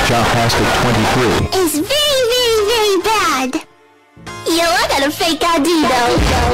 Shopastic 23. It's very, very, very bad. Yo, I got a fake ID though.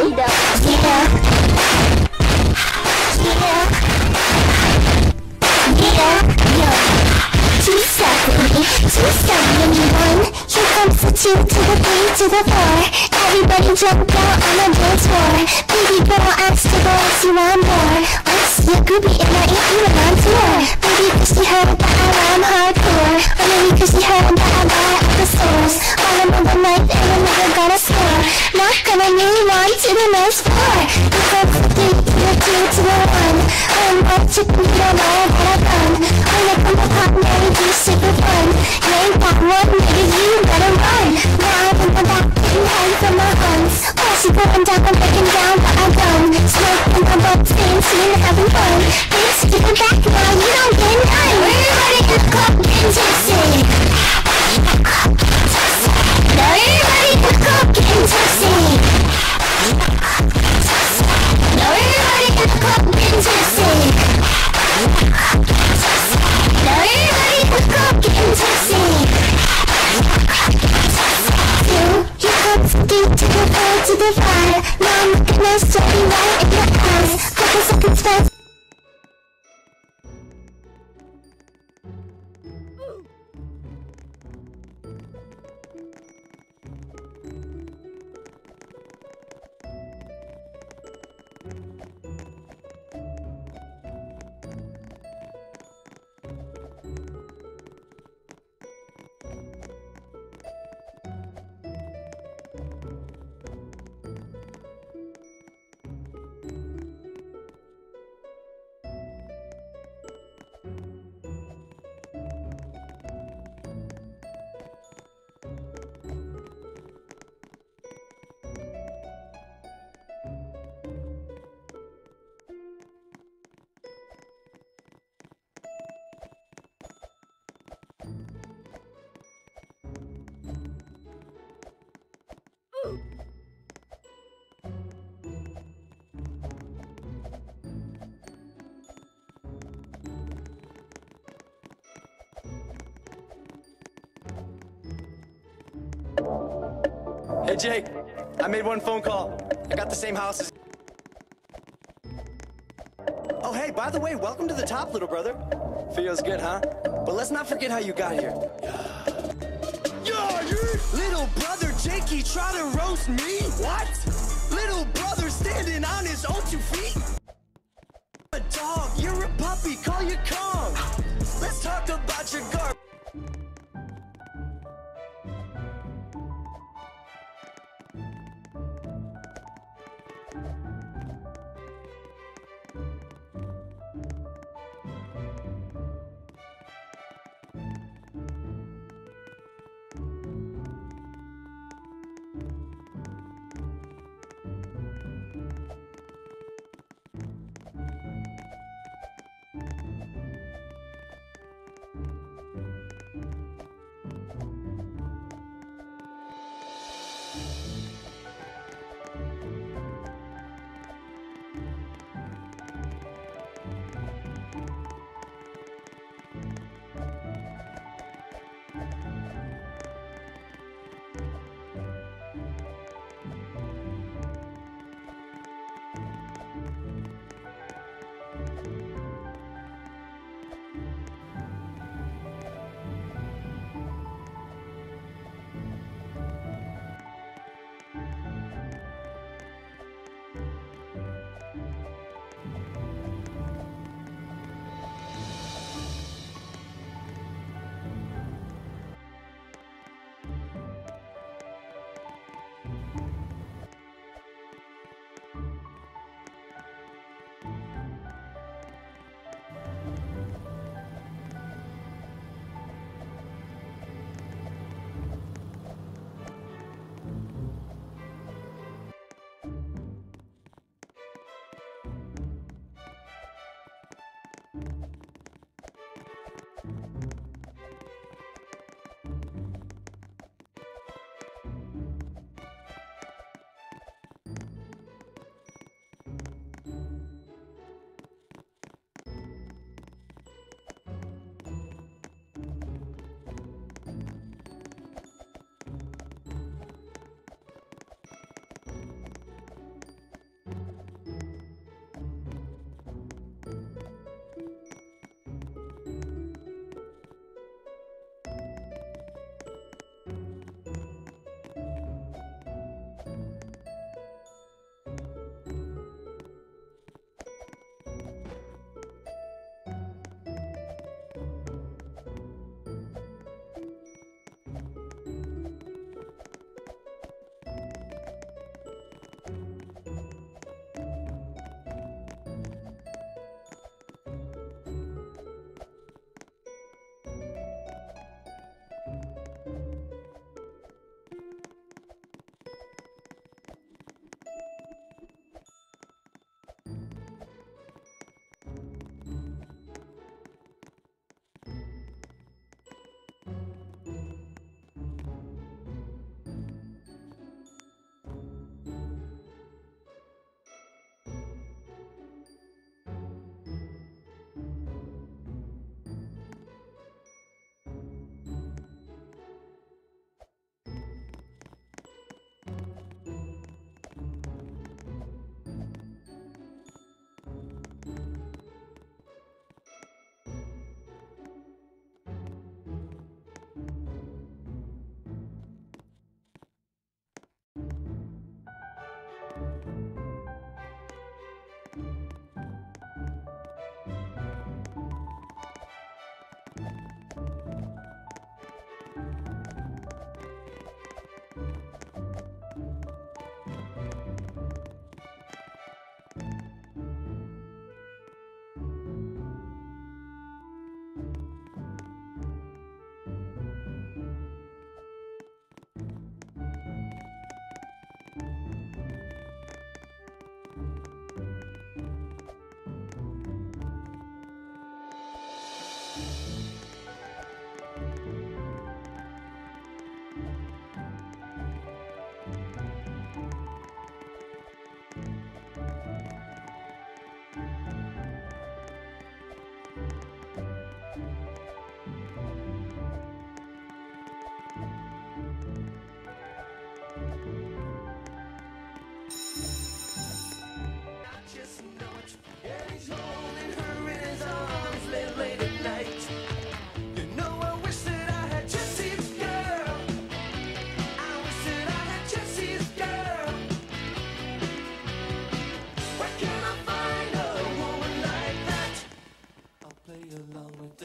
Yo. Too stuck, anyone. Here comes the 2 to the 3 to the 4. Everybody jump out on the dance floor. Baby girl asks to go, you want more. What's your groupie in my ear? You went on tour. Baby, cause she heard that I rhyme hardcore. Or maybe cause she heard that I buy at the stores. While I'm on the night and a nigga got a score. Not gonna move on to the next floor. Here comes the 3 to the 2 to the 1. I'm not chicken, you don't know that I've done. When I come to pop, Mary, do super fun. You ain't got one, nigga, you better run. Now I'm in the back, getting high from my guns. Oh, she going down, I'm breaking down, but I'm done. Smoke in my butt, staying seen, having fun. Bitch, get it back now, you don't get none. Everybody in the club getting tipsy. Now everybody in the club getting tipsy. Now everybody in the club getting tipsy. Now everybody in the club getting tipsy. Here comes the 3 to the 4 to the 5. Now I'm looking at steady right in your eyes. Couple seconds fast. Hey Jake, I made one phone call. I got the same house as... Oh hey, by the way, welcome to the top, little brother. Feels good, huh? But let's not forget how you got here. Yeah, little brother Jakey try to roast me? What? Little brother standing on his own 2 feet? A dog, you're a puppy, call you Kong. Let's talk about your garbage.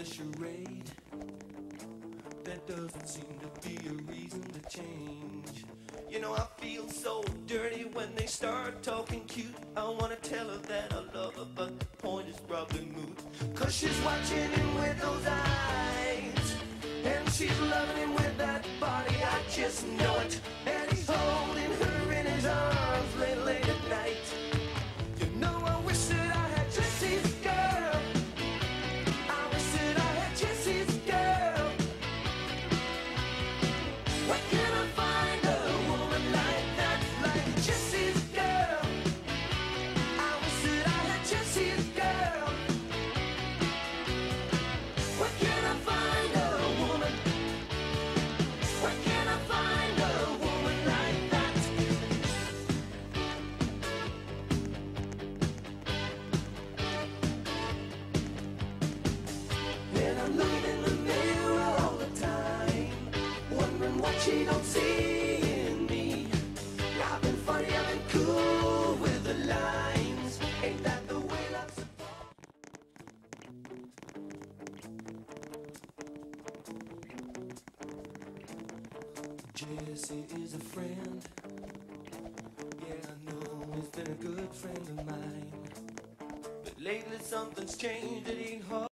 a charade. There doesn't seem to be a reason to change. You know, I feel so dirty when they start talking cute. I wanna tell her that I love her, but the point is probably moot. 'Cause she's watching him with those eyes, and she's loving him with that body, I just know it. And he's holding her in his arms late at night. You know, I wish that I had Jesse's girl. I wish that I had Jesse's girl. Where can I find a woman like that, like Jesse's girl? I wish that I had Jesse's girl. Where can I find a woman? Where can I find a woman like that? And I'm looking in the mirror all the time, wondering what she don't see in me. I've been funny, I've been cool with the lines. Ain't that the way love's supposed? Jesse is a friend. Yeah, I know he's been a good friend of mine. But lately something's changed, it ain't hard.